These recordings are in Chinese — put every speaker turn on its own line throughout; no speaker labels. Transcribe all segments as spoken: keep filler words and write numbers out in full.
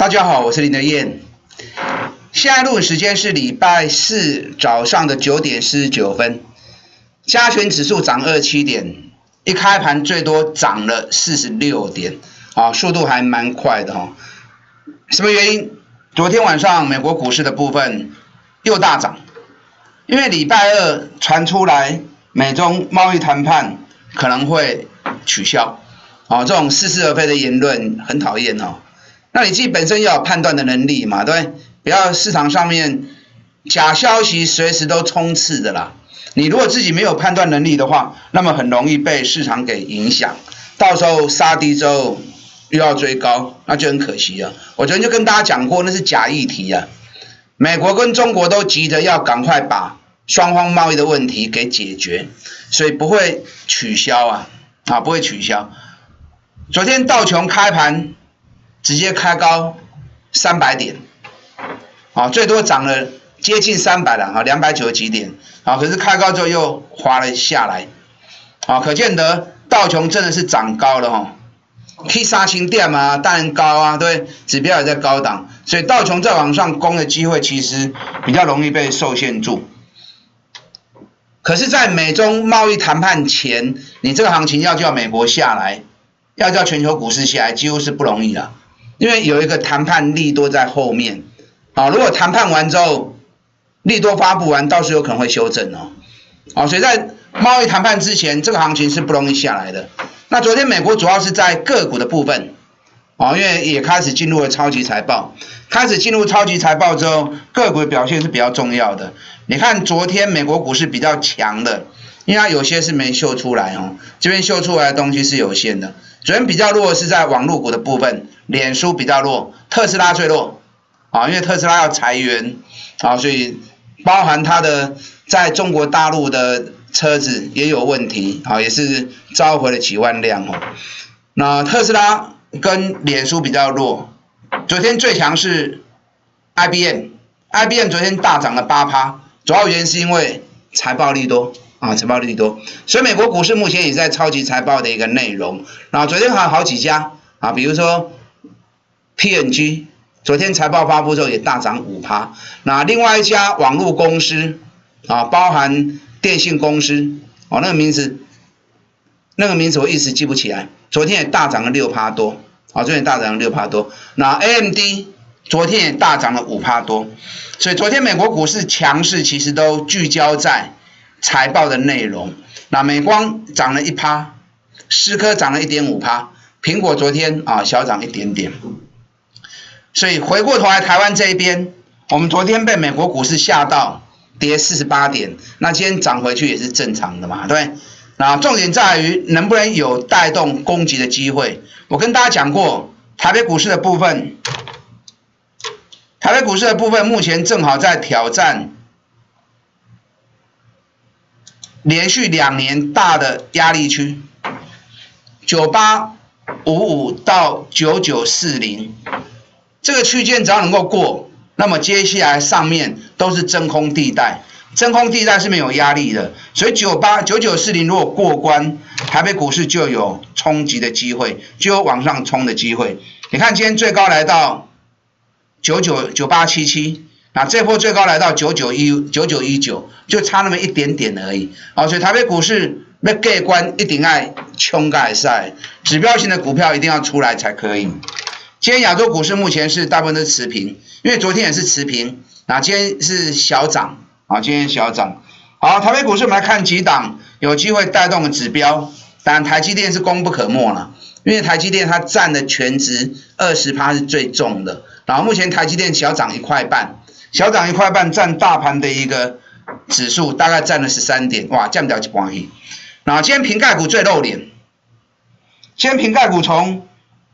大家好，我是林德燕。现在录影时间是礼拜四早上的九点四十九分，加权指数涨二十七点，一开盘最多涨了四十六点，啊，速度还蛮快的哈。什么原因？昨天晚上美国股市的部分又大涨，因为礼拜二传出来美中贸易谈判可能会取消，啊，这种似是而非的言论很讨厌哦。那你自己本身要有判断的能力嘛，对不对？不要市场上面假消息随时都充斥的啦。你如果自己没有判断能力的话，那么很容易被市场给影响，到时候杀低之后又要追高，那就很可惜了。我昨天就跟大家讲过，那是假议题啊。美国跟中国都急着要赶快把双方贸易的问题给解决，所以不会取消啊，啊不会取消。昨天道琼开盘直接开高三百点，啊，最多涨了接近三百了，啊，两百九十几点，啊，可是开高之后又滑了下来，啊，可见得道琼真的是涨高了哈，去三千点嘛，当然高啊，对，指标也在高档，所以道琼再往上攻的机会其实比较容易被受限住。可是，在美中贸易谈判前，你这个行情要叫美国下来，要叫全球股市下来，几乎是不容易了。因为有一个谈判利多在后面，啊，如果谈判完之后，利多发布完，到时候有可能会修正哦，啊，所以在贸易谈判之前，这个行情是不容易下来的。那昨天美国主要是在个股的部分，啊，因为也开始进入了超级财报，开始进入超级财报之后，个股的表现是比较重要的。你看昨天美国股市比较强的，因为它有些是没秀出来哦，这边秀出来的东西是有限的。昨天比较弱的是在网络股的部分，脸书比较弱，特斯拉最弱，啊，因为特斯拉要裁员，啊，所以包含它的在中国大陆的车子也有问题，啊，也是召回了几万辆哦。那特斯拉跟脸书比较弱，昨天最强是 I B M，I B M 昨天大涨了 百分之八， 主要原因是因为财报利多。啊，财报利多，所以美国股市目前也在超级财报的一个内容。然后昨天还有好几家啊，比如说 P and G， 昨天财报发布之后也大涨 百分之五。那另外一家网络公司啊，包含电信公司，哦，那个名字，那个名字我一时记不起来。昨天也大涨了 百分之六 多，啊，昨天也大涨了 百分之六 多。那 A M D 昨天也大涨了 百分之五 多，所以昨天美国股市强势其实都聚焦在财报的内容。那美光涨了 百分之一， 思科涨了 一点五， 苹果昨天啊小涨一点点。所以回过头来台湾这一边，我们昨天被美国股市吓到跌四十八点，那今天涨回去也是正常的嘛，对不对？那重点在于能不能有带动攻击的机会。我跟大家讲过，台北股市的部分，台北股市的部分目前正好在挑战连续两年大的压力区，九八五五到九九四零，这个区间只要能够过，那么接下来上面都是真空地带，真空地带是没有压力的，所以九八九九四零如果过关，台北股市就有冲击的机会，就有往上冲的机会。你看今天最高来到九九九八七七。那这波最高来到九九一九九一九，就差那么一点点而已。哦，所以台北股市要过关，一定要冲盖赛，指标性的股票一定要出来才可以。今天亚洲股市目前是大部分都是持平，因为昨天也是持平，那今天是小涨，啊，今天小涨。好，台北股市我们来看几档有机会带动的指标，当然台积电是功不可没了，因为台积电它占的全值 百分之二十 是最重的，然后目前台积电小涨一块半。小涨一块半，占大盘的一个指数大概占了十三点，哇，降掉一关去。然后今天瓶盖股最露脸，今天瓶盖股从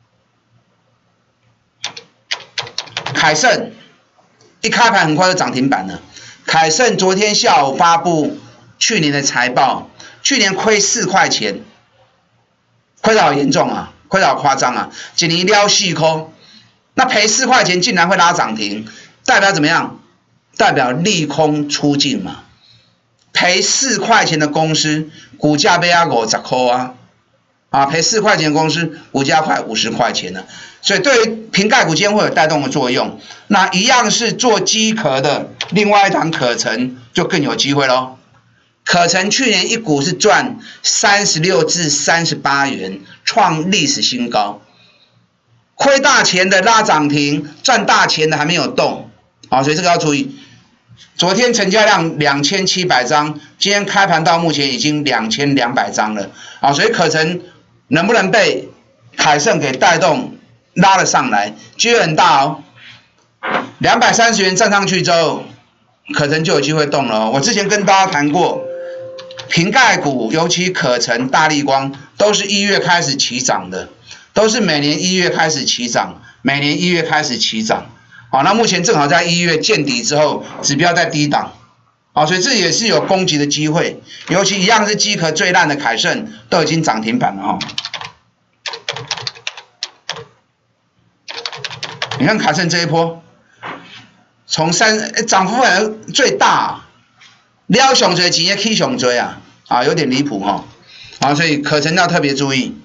凯盛一开盘很快就涨停板了。凯盛昨天下午发布去年的财报，去年亏四块钱，亏得好严重啊，亏得好夸张啊，一年了四块，那赔四块钱竟然会拉涨停。代表怎么样？代表利空出尽嘛。赔四块钱的公司，股价被压五十块啊， 啊，赔四块钱的公司，股价快五十块钱了。所以对于瓶盖股今天会有带动的作用。那一样是做机壳的，另外一档可成就更有机会咯。可成去年一股是赚三十六至三十八元，创历史新高。亏大钱的拉涨停，赚大钱的还没有动，好，所以这个要注意。昨天成交量两千七百张，今天开盘到目前已经两千两百张了，好，所以可成能不能被凯盛给带动拉了上来，机会很大哦。两百三十元站上去之后，可成就有机会动了哦。我之前跟大家谈过，瓶盖股尤其可成、大立光都是一月开始起涨的。都是每年一月开始起涨，每年一月开始起涨，好，那目前正好在一月见底之后，指标在低档，好，所以这也是有攻击的机会，尤其一样是机壳最烂的凯盛都已经涨停板了哈。你看凯盛这一波，从三涨幅很最大，撩上追直接 K 上追啊，啊有点离谱哈，啊所以可成要特别注意。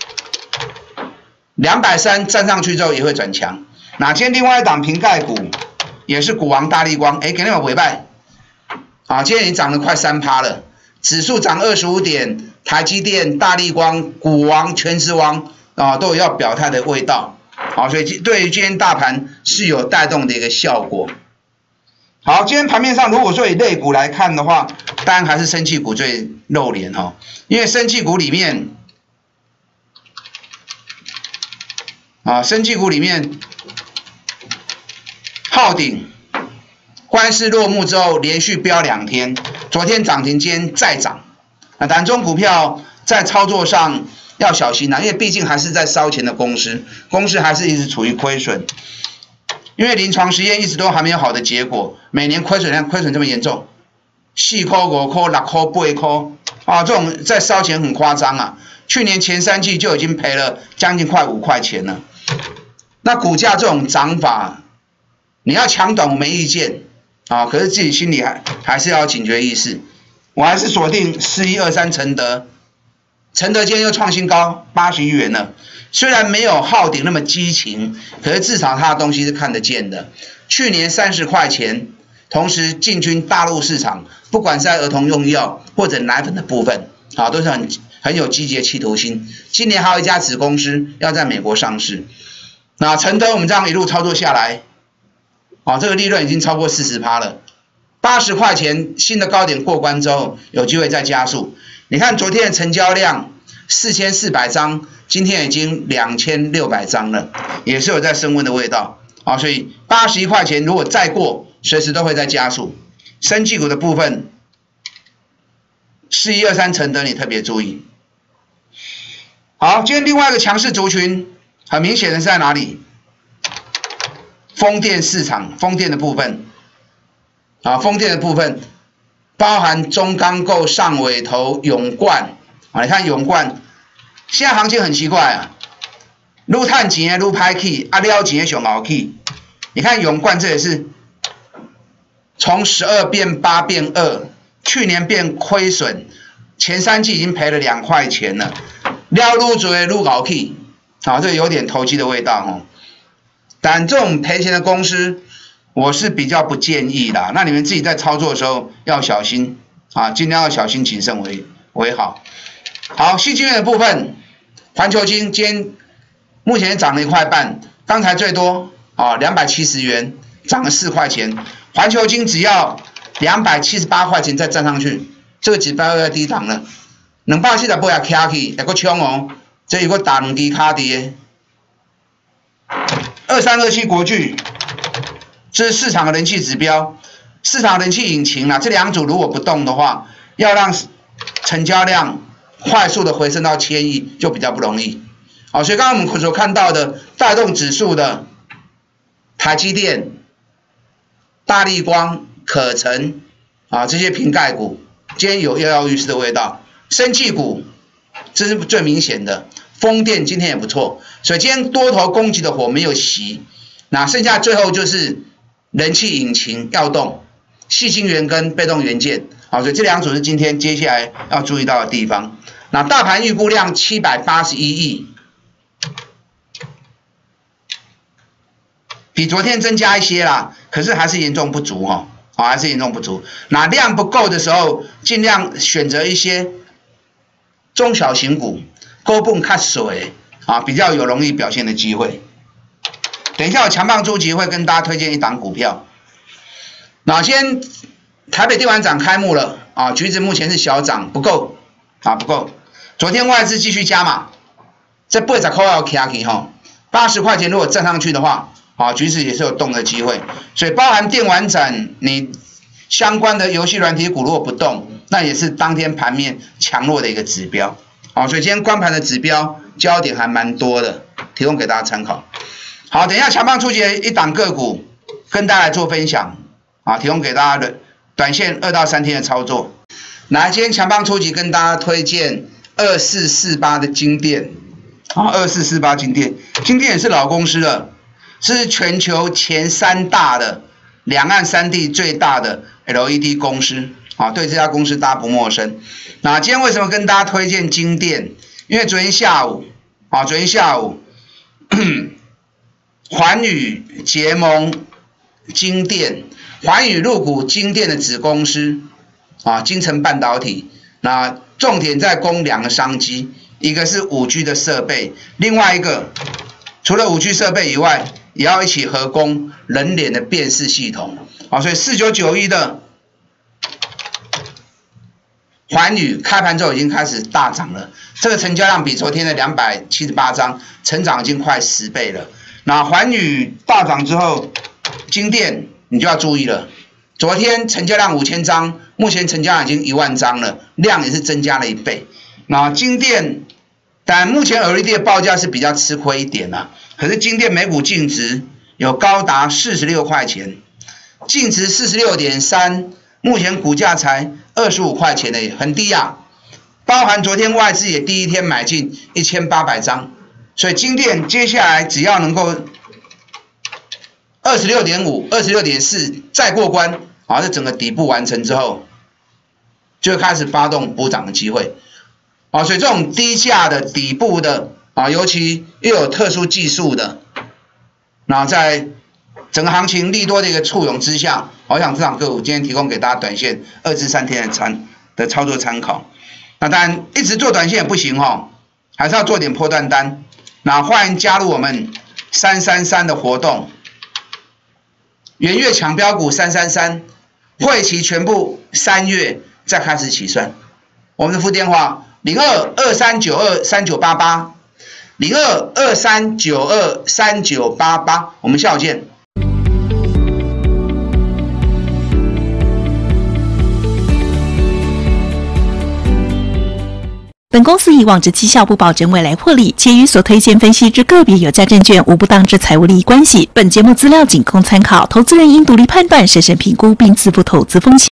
两百三站上去之后也会转强。那今天另外一档瓶盖股也是股王大立光，哎，给你们尾拜，啊，今天已经涨了快三趴了，指数涨二十五点，台积电、大立光、股王、全职王啊都有要表态的味道，好，所以对于今天大盘是有带动的一个效果。好，今天盘面上如果说以类股来看的话，当然还是生技股最露脸哈，因为生技股里面。啊，生技股里面，浩鼎官司落幕之后，连续飙两天，昨天涨停，今天再涨。那当然，这种股票在操作上要小心啊，因为毕竟还是在烧钱的公司，公司还是一直处于亏损。因为临床实验一直都还没有好的结果，每年亏损量亏损这么严重，四块、五块、六块、八块啊，这种在烧钱很夸张啊。去年前三季就已经赔了将近快五块钱了。那股价这种涨法，你要抢短我没意见啊，可是自己心里还还是要有警觉意识。我还是锁定四一二三承德，承德今天又创新高八十一元了。虽然没有浩鼎那么激情，可是至少它的东西是看得见的。去年三十块钱，同时进军大陆市场，不管是在儿童用药或者奶粉的部分，啊，都是很很有积极的企图心。今年还有一家子公司要在美国上市。那承德我们这样一路操作下来，啊，这个利润已经超过 百分之四十 了。八十块钱新的高点过关之后，有机会再加速。你看昨天的成交量四千四百张，今天已经两千六百张了，也是有在升温的味道啊。所以八十一块钱如果再过，随时都会再加速。生技股的部分，四一二三承德你特别注意。好，今天另外一个强势族群。很明显的是在哪里？风电市场，风电的部分，啊，风电的部分包含中钢构、上尾投、永冠，啊，你看永冠，现在行情很奇怪啊，愈探钱愈歹去，啊了钱上好去。你看永冠这也是从十二变八变二，去年变亏损，前三季已经赔了两块钱了，了愈做愈好去。好，这个有点投机的味道哦。但这种赔钱的公司，我是比较不建议啦。那你们自己在操作的时候要小心啊，尽量要小心谨慎为为好。好，矽晶圆的部分，环球晶今天目前涨了一块半，刚才最多啊两百七十元，涨了四块钱。环球晶只要两百七十八块钱再站上去，这个指标要低档了，两百四十八也卡起，还阁冲哦。这有个打两支卡的，二三二七国巨，这是市场的人气指标，市场人气引擎啦。这两组如果不动的话，要让成交量快速的回升到千亿就比较不容易。好，所以刚刚我们所看到的带动指数的台积电、大立光、可成啊这些瓶盖股，今天有跃跃欲试的味道。生技股，这是最明显的。风电今天也不错，所以今天多头攻击的火没有熄，那剩下最后就是人气引擎要动，矽晶圆跟被动元件，好，所以这两组是今天接下来要注意到的地方。 那大盘预估量七百八十一亿，比昨天增加一些啦，可是还是严重不足哈、哦，还是严重不足。那量不够的时候，尽量选择一些中小型股，高泵看水啊，比较有容易表现的机会。等一下，我强棒出击会跟大家推荐一档股票。那先台北电玩展开幕了啊，橘子目前是小涨，不够啊，不够。昨天外资继续加码，这八十块要卡起哈，八十块钱如果站上去的话，啊，橘子也是有动的机会。所以包含电玩展，你相关的游戏软体股如果不动，那也是当天盘面强弱的一个指标。好，所以今天观盘的指标焦点还蛮多的，提供给大家参考。好，等一下强棒出击一档个股跟大家来做分享啊，提供给大家的短线二到三天的操作。来，今天强棒出击跟大家推荐二四四八的金电啊，二四四八金电，金电也是老公司了，是全球前三大的两岸三地最大的 L E D 公司啊，对这家公司大家不陌生。那今天为什么跟大家推荐金电？因为昨天下午啊，昨天下午。环宇结盟金电，环宇入股金电的子公司啊，金城半导体。那重点在攻两个商机，一个是 五 G 的设备，另外一个除了 五 G 设备以外，也要一起合攻人脸的辨识系统啊。所以四九九一的环宇开盘之后已经开始大涨了，这个成交量比昨天的两百七十八张成长已经快十倍了。那环宇大涨之后，金电你就要注意了。昨天成交量五千张，目前成交量已经一万张了，量也是增加了一倍。那金电，但目前 L E D 的报价是比较吃亏一点啦、啊，可是金电每股净值有高达四十六块钱，净值 四十六点三， 目前股价才二十五块钱而已，很低啊。包含昨天外资也第一天买进一千八百张。所以金电接下来只要能够 二十六点五、二十六点四 再过关，啊，这整个底部完成之后，就会开始发动补涨的机会，啊，所以这种低价的底部的啊，尤其又有特殊技术的，那在整个行情利多的一个簇拥之下，我想这档个股今天提供给大家短线二至三天的参的操作参考。那当然一直做短线也不行哈，还是要做点波段单。那欢迎加入我们三三三的活动，元月抢标股三三三，会期全部三月再开始起算。我们的副电话零二二三九二三九八八，零二二三九二三九八八，我们下午见。
本公司以往之绩效不保证未来获利，且与所推荐分析之个别有价证券无不当之财务利益关系。本节目资料仅供参考，投资人应独立判断、审慎评估并自负投资风险。